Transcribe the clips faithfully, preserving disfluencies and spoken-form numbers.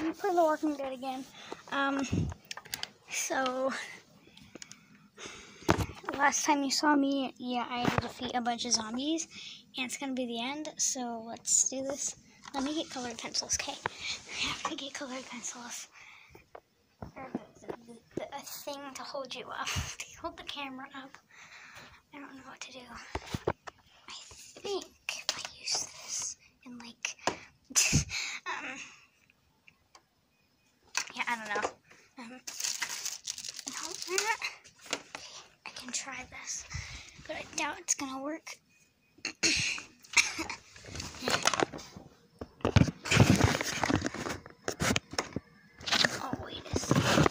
I'm for The Walking Dead again. Um, so, last time you saw me, yeah, I had to defeat a bunch of zombies, and it's gonna be the end, so let's do this. Let me get colored pencils, okay? I have to get colored pencils. Or the, the, the, a thing to hold you up, to hold the camera up. I don't know what to do. I think if I use this and like, um, yeah, I don't know. Um, no, I can try this, but I doubt it's gonna work. Oh, wait a second.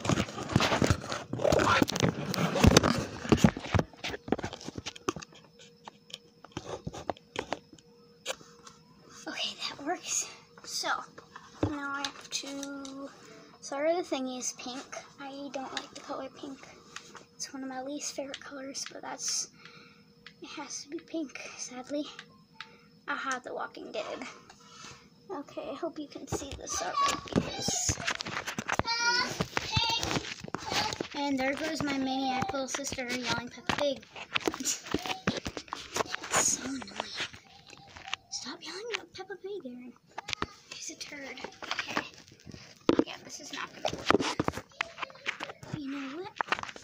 Okay, that works. So, now I have to... Sorry, the thingy is pink. I don't like the color pink. It's one of my least favorite colors, but that's... It has to be pink, sadly. Aha, The Walking Dead. Okay, I hope you can see this alright, because... And there goes my maniac little sister yelling Peppa Pig. It's so annoying. Stop yelling at Peppa Pig, Aaron. She's a turd. Okay. Yeah, this is not going to work. You know what?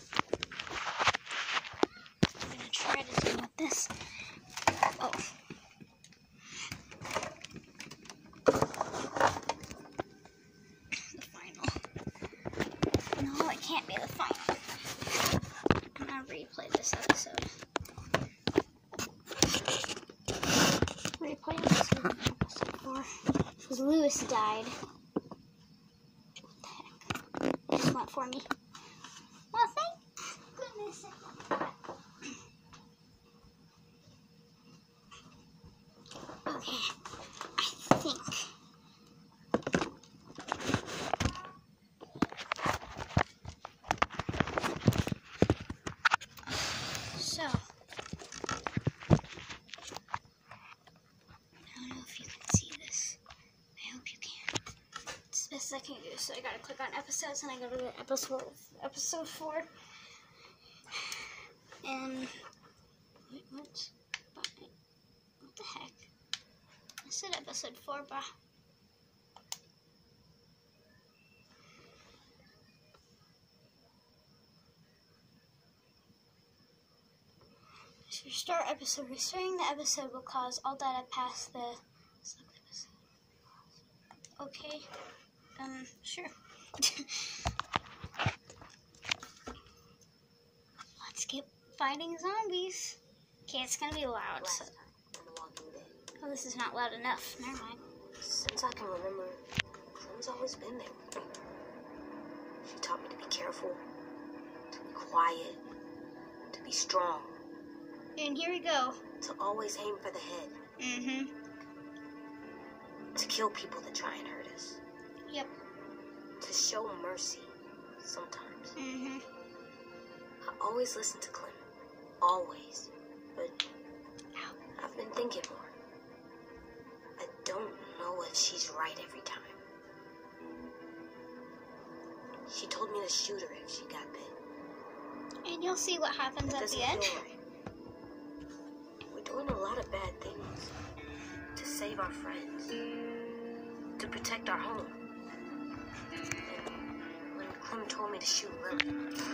I'm going to try to do with this. Oh. The final. No, it can't be the final. I'm going to replay this episode. Replay episode, episode four. Because Lewis died. What the heck? It just went for me. Well, thank goodness. Okay, I think. So, I don't know if you can see this. I hope you can. It's the best I can do. So I gotta click on episodes, and I go to the episode episode four. And wait, what? What the heck? I said episode four, but to restore episode. Restoring the episode will cause all data past the select episode. Okay. Um, sure. Let's get fighting zombies. Okay, it's gonna be loud. So. Oh, this is not loud enough. Never mind. Since I can remember, Clem's always been there with me. She taught me to be careful, to be quiet, to be strong. And here we go. To always aim for the head. Mm-hmm. To kill people that try and hurt us. Yep. To show mercy sometimes. Mm-hmm. I always listen to Clem. Always. But I've been thinking more. I don't know if she's right every time. She told me to shoot her if she got bit. And you'll see what happens It at the end. Right. We're doing a lot of bad things to save our friends, to protect our home. And when Clem told me to shoot Lily,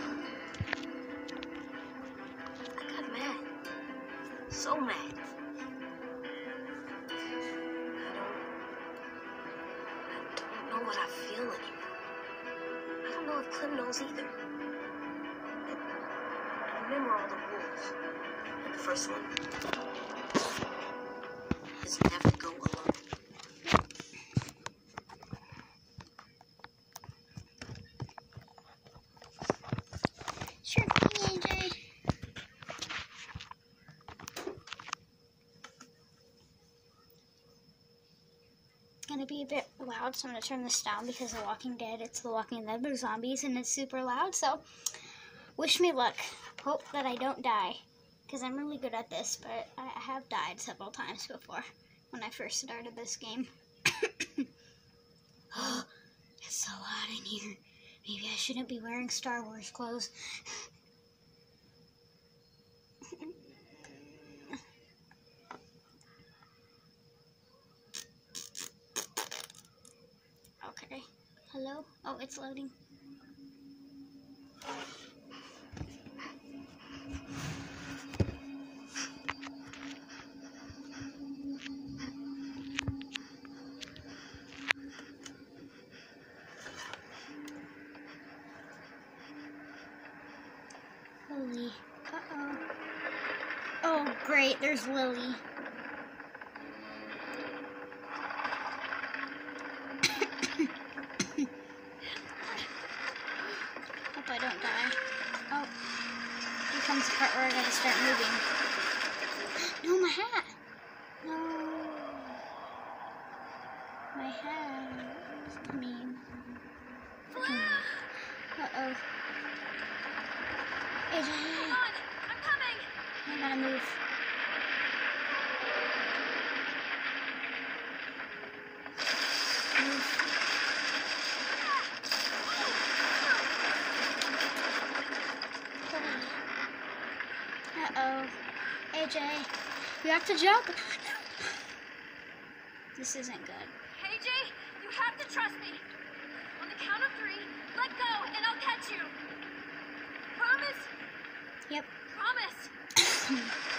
I got mad. So mad. I don't know what I feel anymore. I don't know if Clem knows either. But I remember all the rules. And the first one is never go alone. Sure thing, A J. Gonna be a bit loud, so I'm gonna turn this down because The Walking Dead, it's The Walking Dead, there's zombies, and it's super loud, so wish me luck. Hope that I don't die, because I'm really good at this, but I have died several times before when I first started this game. in here. Maybe I shouldn't be wearing Star Wars clothes. Okay. Hello? Oh, it's loading. Lily. Uh-oh. Oh, great. There's Lily. Hope I don't die. Oh. Here comes the part where I gotta start moving. No, my hat. No. My hat. I mean. Uh-oh. A J. Come on, I'm coming. I gotta move. Move. Uh-oh. A J, you have to jump. This isn't good. A J, you have to trust me. On the count of three, let go and I'll catch you. Promise? Yep. Promise.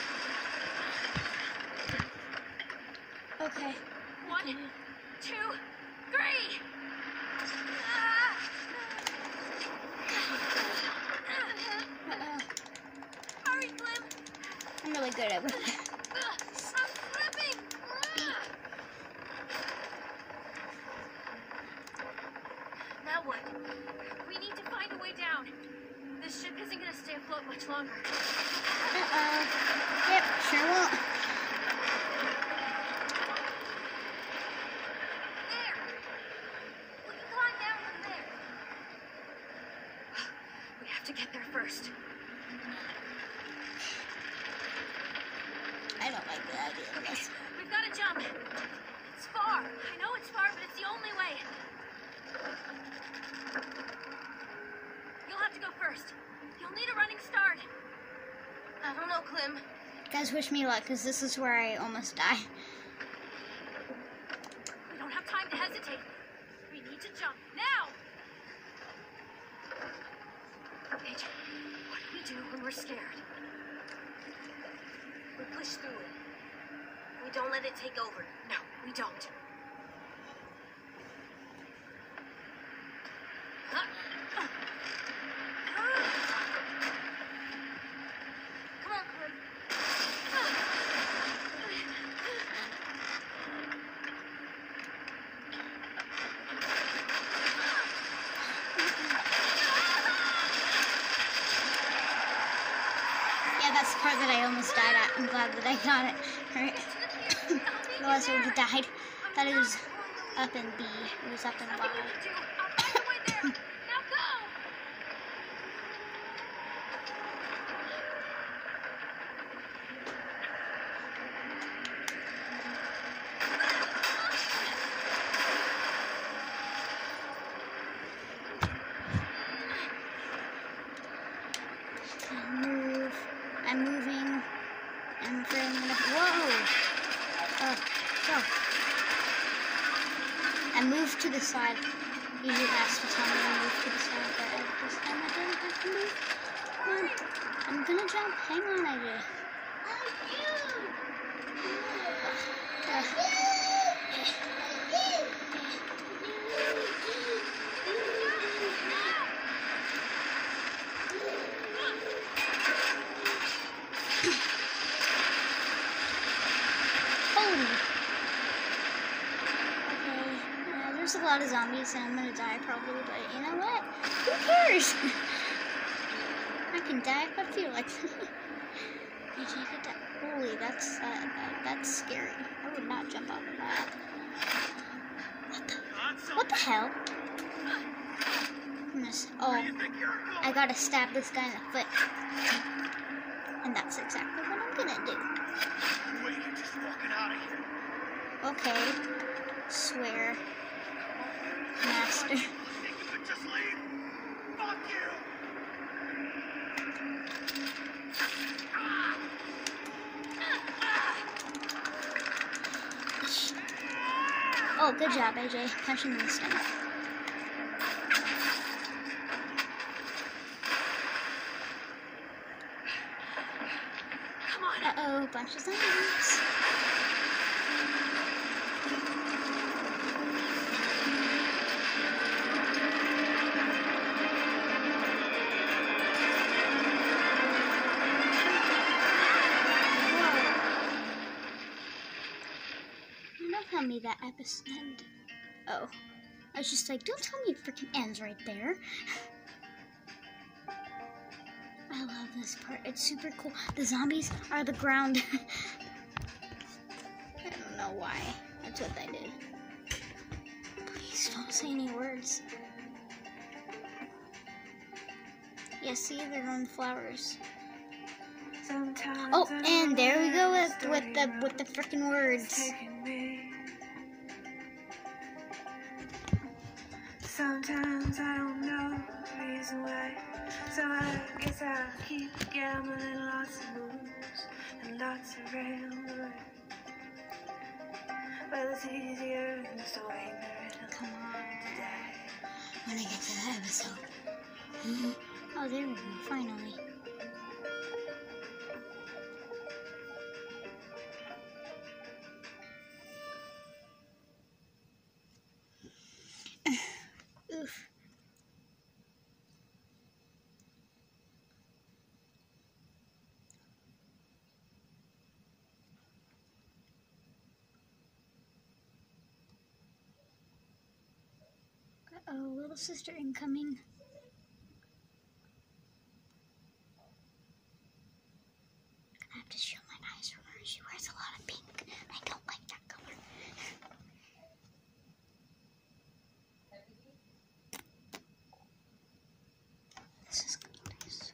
Okay. One, two, three. Ah. Uh-oh. Hurry, Clem. I'm really good at it. I'm slipping. Now what? We need to find a way down. This ship isn't going to stay afloat much longer. Uh-oh. Yep, sure won't. There! We can climb down from there. We have to get there first. I don't like the idea of this. We've got to jump. It's far. I know it's far, but it's the only way. You'll have to go first. You'll need a running start. I don't know, Clem. Guys, wish me luck, because this is where I almost die. We don't have time to hesitate. We need to jump now. A J, what do we do when we're scared? We push through it. We don't let it take over. No, we don't. Come on, Clem. Yeah, that's the part that I almost died at. I'm glad that I got it. Alright. Otherwise I would have died. Thought it was up in B. It was up in Y. Move. I'm moving. I'm afraid I'm gonna. Whoa! Oh, go. I moved to the side. Usually it has to tell me to move to the side, but I, this time I didn't have to move. Come on. I'm gonna jump. Hang on, I did. Uh, There's a lot of zombies and I'm gonna die probably, but you know what? Who cares? I can die if I feel like it. You take it down. Holy, that's uh, uh, that's scary. I would not jump off of that. What the, what the hell? Goodness. Oh, I gotta stab this guy in the foot. And that's exactly what I'm gonna do. Wait, you're just walking out of here. Okay. Swear. Master. Just good job, A J. Punching in the stomach. Come on. Uh-oh, bunch of zombies. Don't tell me that episode end. Oh. I was just like, don't tell me it freaking ends right there. I love this part. It's super cool. The zombies are the ground. I don't know why. That's what they did. Please don't say any words. Yeah, see, they're on the flowers. Oh, and there we go with with the with the freaking words. Sometimes I don't know the reason why, so I guess I'll keep gambling lots of moves and lots of rambling. But it's easier than so ignorant. Come on. When I get to that episode. Oh, there we go, finally. Oof. Uh-oh, little sister incoming. I have to shield my eyes from her. She wears a lot of pink. I don't like that color. This is nice.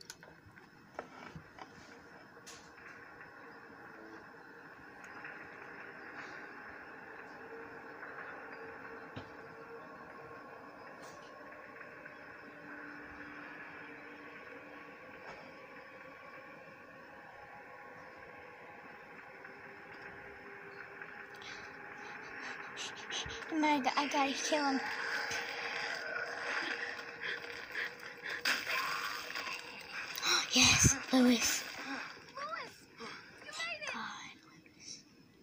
And I, I gotta kill him. Yes, Lewis. Thank God, Lewis.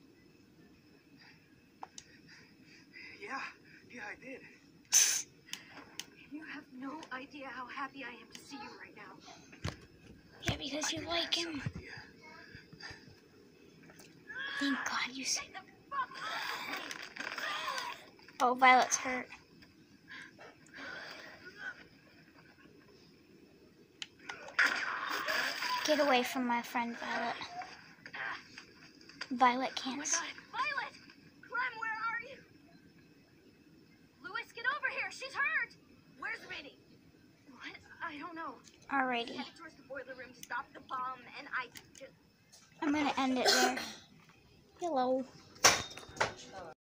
Yeah, yeah, I did. You have no idea how happy I am to see you right now. Yeah, because you like him. Thank God you said that. Oh, Violet's hurt. Get away from my friend Violet. Violet can't. Oh my God, Violet! Clem, where are you? Louis, get over here. She's hurt. Where's Minnie? What? I don't know. Alrighty. I headed towards the boiler room to stop the bomb, and I just... I'm gonna end it there. Hello.